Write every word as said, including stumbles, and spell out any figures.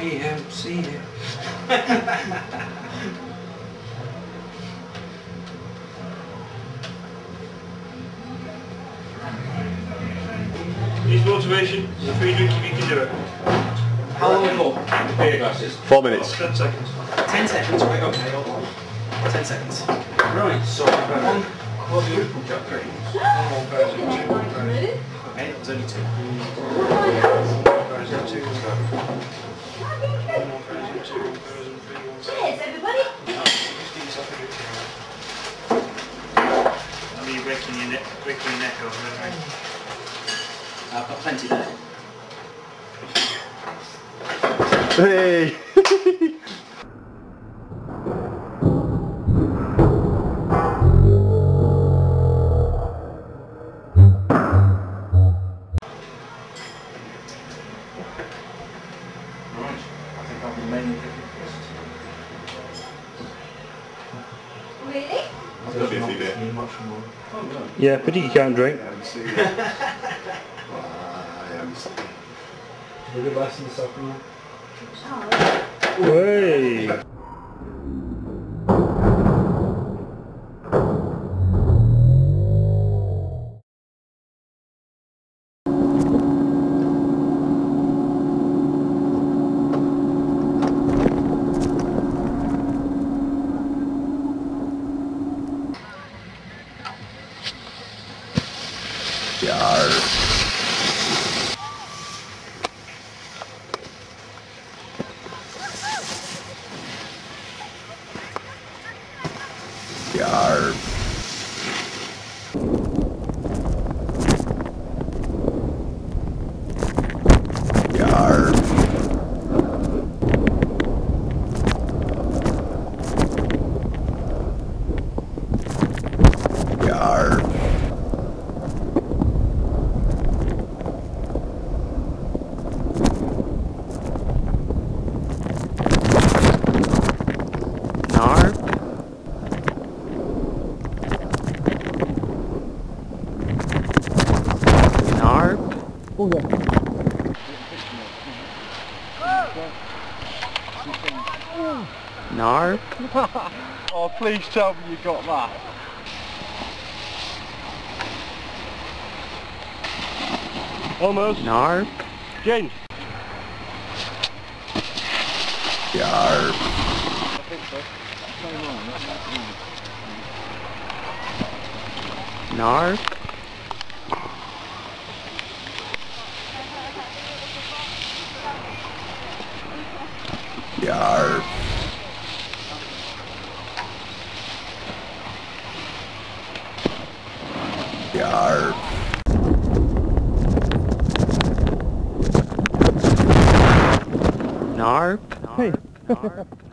see you, see you. Needs motivation, there's a free drink if you can do it. How long ago? Beer glasses. Four minutes. Ten seconds. Ten seconds, right, okay, hold on. Ten seconds. Right, so one quadruple jump green. One version two, one version. Okay, that was only two. Version two, one version two, one version three, one version. Cheers, everybody! I mean, you're breaking your neck, breaking your neck over there. I've got plenty there. Hey! Really? Yeah, but you can't drink. Look at less in the second one. Hey! Yar. Yar. Yar. Yar. Narp. Narp. Oh yeah. Narp. Oh, please tell me you got that. Almost. Narp. James. Yarp. I think so. Narp. Yarp. Yarp. Narp. Hey. Narp.